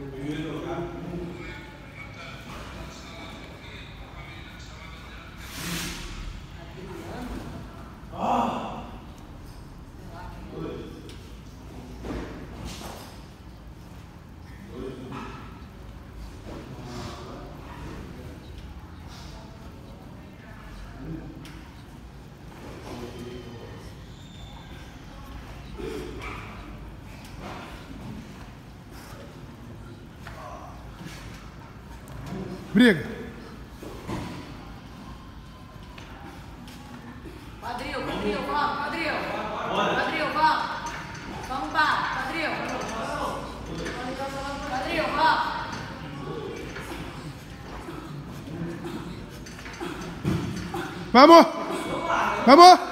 Briga. Quadril, vamos, quadril. Quadril, vamos. Vamos, pá, quadril. Quadril, vamos. Vamos! Vamos!